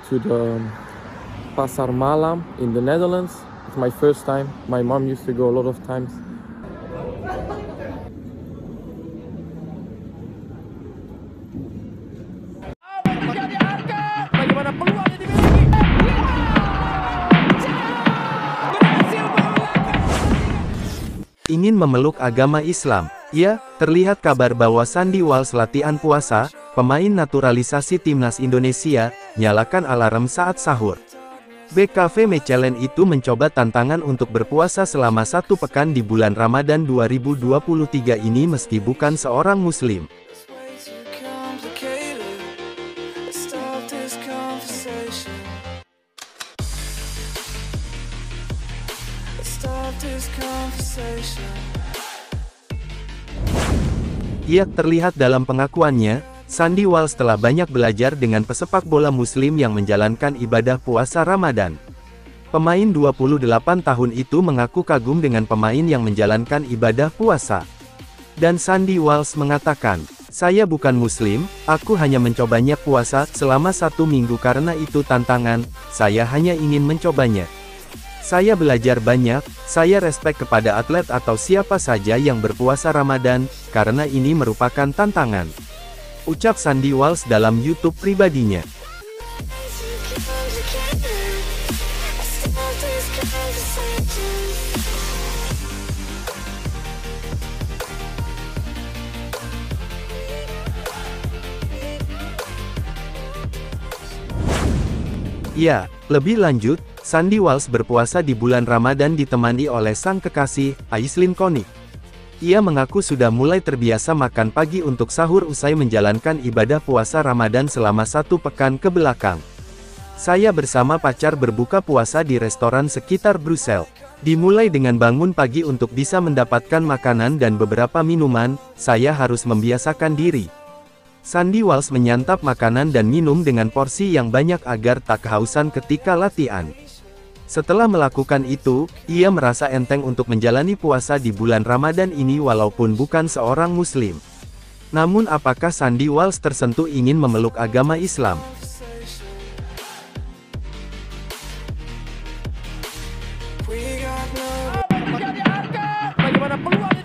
to the Pasar Malam in the Netherlands. It's my first time. My mom used to go a lot of times. Bagaimana peluang yang dimiliki? Ingin memeluk agama Islam. Ya, terlihat kabar bahwa Sandy Walsh latihan puasa, pemain naturalisasi timnas Indonesia, nyalakan alarm saat sahur. BKV Mechelen itu mencoba tantangan untuk berpuasa selama 1 pekan di bulan Ramadan 2023 ini meski bukan seorang Muslim. Ia terlihat dalam pengakuannya, Sandy Walsh telah banyak belajar dengan pesepak bola Muslim yang menjalankan ibadah puasa Ramadan. Pemain 28 tahun itu mengaku kagum dengan pemain yang menjalankan ibadah puasa. Dan Sandy Walsh mengatakan, "Saya bukan Muslim, aku hanya mencobanya puasa selama 1 minggu karena itu tantangan, saya hanya ingin mencobanya. Saya belajar banyak, saya respek kepada atlet atau siapa saja yang berpuasa Ramadan, karena ini merupakan tantangan," ucap Sandy Walsh dalam YouTube pribadinya. Ya, lebih lanjut, Sandy Walsh berpuasa di bulan Ramadan ditemani oleh sang kekasih, Aislinn Konik. Ia mengaku sudah mulai terbiasa makan pagi untuk sahur usai menjalankan ibadah puasa Ramadan selama 1 pekan ke belakang. "Saya bersama pacar berbuka puasa di restoran sekitar Brussels. Dimulai dengan bangun pagi untuk bisa mendapatkan makanan dan beberapa minuman, saya harus membiasakan diri." Sandy Walsh menyantap makanan dan minum dengan porsi yang banyak agar tak kehausan ketika latihan. Setelah melakukan itu, ia merasa enteng untuk menjalani puasa di bulan Ramadan ini walaupun bukan seorang Muslim. Namun apakah Sandy Walsh tersentuh ingin memeluk agama Islam? Bagaimana peluang